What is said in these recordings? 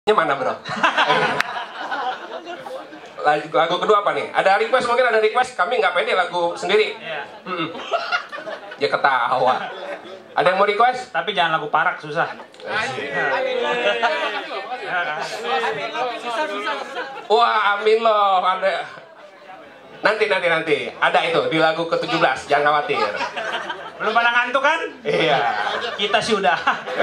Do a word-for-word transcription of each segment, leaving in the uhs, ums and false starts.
Mana bro? lagu, lagu kedua apa nih? Ada request, mungkin ada request. Kami nggak pede lagu sendiri. Iya. Mm -mm. Dia ketawa. Ada yang mau request? Tapi jangan lagu Parak, susah. Wah, amin loh. Ada. Nanti, nanti, nanti. Ada itu di lagu ke tujuh belas. Jangan khawatir. Belum pada ngantuk kan? Iya. Kita sih udah.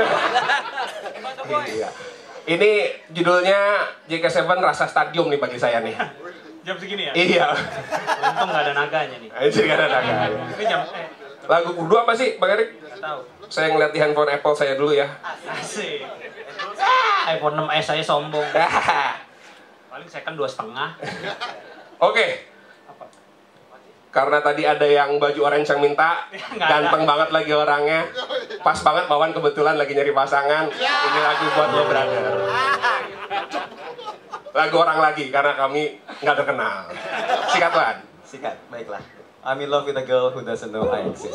Iya. Ini judulnya J K tujuh Rasa Stadium nih bagi saya nih. Jam segini ya? Iya. Untung nggak ada naganya nih. Jadi nggak ada naga. Ini jam eh, Lagu kedua apa sih, Bang Erik? nggak tahu. Saya ngeliat di handphone Apple saya dulu ya. Asik. iPhone enam S saya sombong. Paling second dua setengah. Oke. Karena tadi ada yang baju orange yang minta, ganteng banget lagi orangnya, pas banget Bawan kebetulan lagi nyari pasangan. Ini lagu buat lo brother. Lagu orang lagi karena kami nggak terkenal. Sikat Wan. Sikat, baiklah. I'm in love with a girl who doesn't know I exist.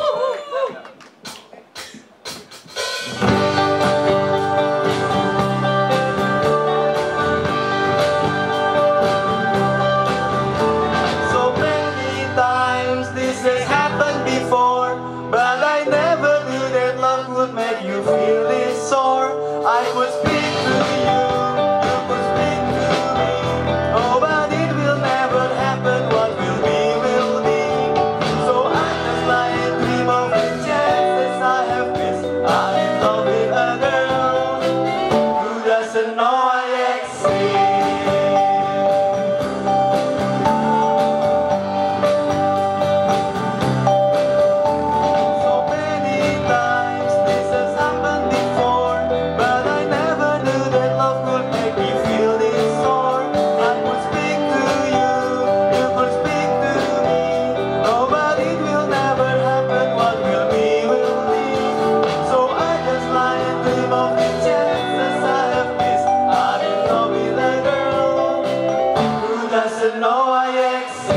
Make you feel this sore. I could speak to you, you could speak to me. Oh, but it will never happen. What will be, will be. So I just lie and dream of the chances I have missed. I'm in love with a girl who doesn't know I exist. No, I exist.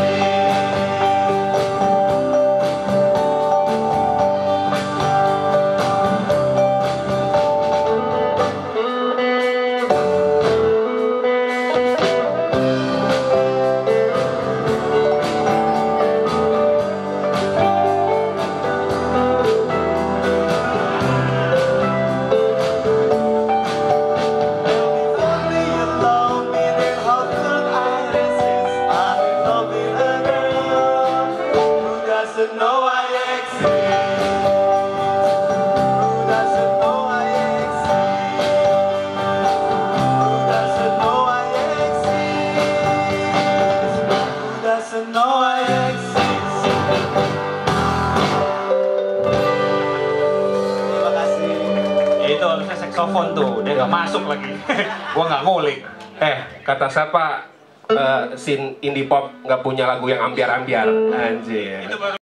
No, I exist. Who doesn't know I exist? Who doesn't know I exist? Who doesn't know I exist? Terima kasih. Ya itu harusnya saksofon tuh, dia nggak masuk lagi. Gua nggak ngulik. Eh, kata siapa? Uh, scene indie pop nggak punya lagu yang ambiar-ambiar. Anjir.